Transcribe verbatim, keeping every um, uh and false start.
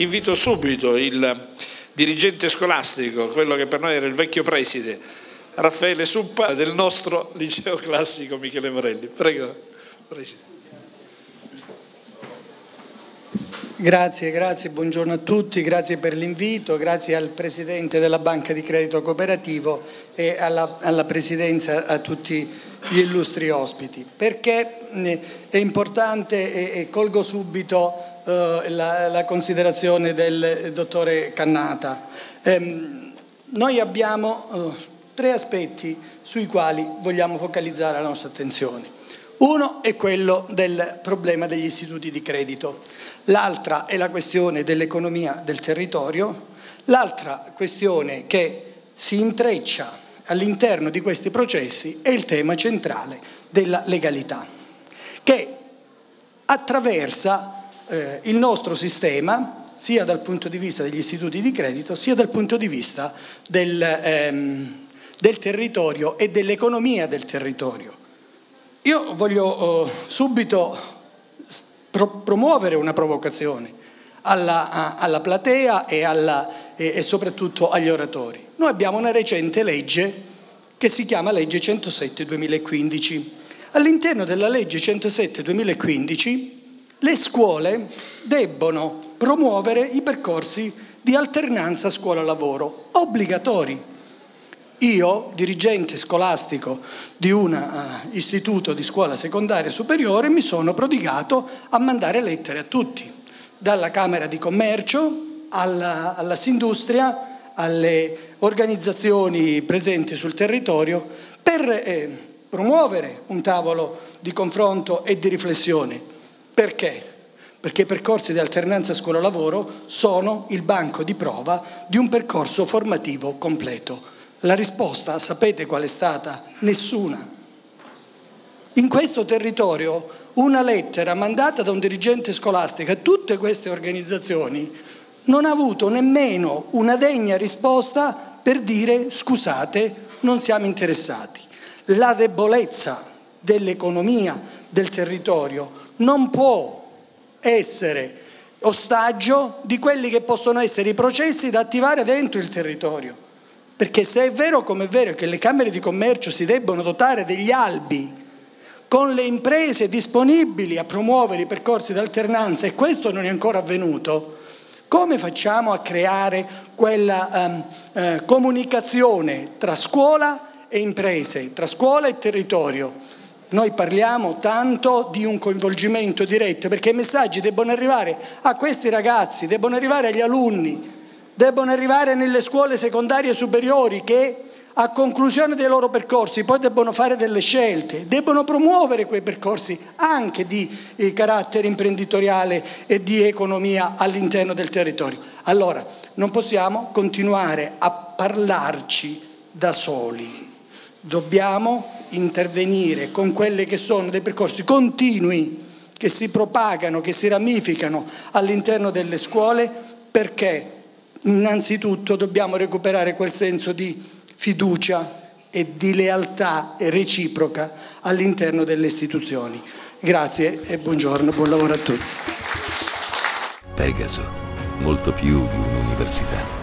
invito subito il dirigente scolastico, quello che per noi era il vecchio preside, Raffaele Suppa, del nostro liceo classico Michele Morelli. Prego, preside. Grazie, grazie, buongiorno a tutti, grazie per l'invito, grazie al Presidente della Banca di Credito Cooperativo e alla, alla Presidenza, a tutti gli illustri ospiti. Perché è importante e, e colgo subito eh, la, la considerazione del dottore Cannata. Eh, noi abbiamo eh, tre aspetti sui quali vogliamo focalizzare la nostra attenzione. Uno è quello del problema degli istituti di credito, l'altra è la questione dell'economia del territorio, l'altra questione che si intreccia all'interno di questi processi è il tema centrale della legalità, che attraversa eh, il nostro sistema sia dal punto di vista degli istituti di credito sia dal punto di vista del, ehm, del territorio e dell'economia del territorio. Io voglio eh, subito pro promuovere una provocazione alla, a, alla platea e, alla, e, e soprattutto agli oratori. Noi abbiamo una recente legge che si chiama legge centosette duemilaquindici. All'interno della legge centosette duemilaquindici le scuole debbono promuovere i percorsi di alternanza scuola-lavoro obbligatori. Io, dirigente scolastico di un uh, istituto di scuola secondaria superiore, mi sono prodigato a mandare lettere a tutti, dalla Camera di Commercio alla, alla Sindustria, alle organizzazioni presenti sul territorio, per eh, promuovere un tavolo di confronto e di riflessione. Perché? Perché i percorsi di alternanza scuola-lavoro sono il banco di prova di un percorso formativo completo. La risposta, sapete qual è stata? Nessuna. In questo territorio una lettera mandata da un dirigente scolastico a tutte queste organizzazioni non ha avuto nemmeno una degna risposta per dire scusate, non siamo interessati. La debolezza dell'economia del territorio non può essere ostaggio di quelli che possono essere i processi da attivare dentro il territorio. Perché se è vero come è vero che le Camere di Commercio si debbono dotare degli albi con le imprese disponibili a promuovere i percorsi di alternanza e questo non è ancora avvenuto, come facciamo a creare quella um, eh, comunicazione tra scuola e imprese, tra scuola e territorio? Noi parliamo tanto di un coinvolgimento diretto perché i messaggi debbono arrivare a questi ragazzi, debbono arrivare agli alunni, debbono arrivare nelle scuole secondarie superiori che a conclusione dei loro percorsi poi debbono fare delle scelte, debbono promuovere quei percorsi anche di eh, carattere imprenditoriale e di economia all'interno del territorio. Allora, non possiamo continuare a parlarci da soli, dobbiamo intervenire con quelli che sono dei percorsi continui che si propagano, che si ramificano all'interno delle scuole, perché innanzitutto dobbiamo recuperare quel senso di fiducia e di lealtà reciproca all'interno delle istituzioni. Grazie e buongiorno, buon lavoro a tutti. Pegaso, molto più di un'università.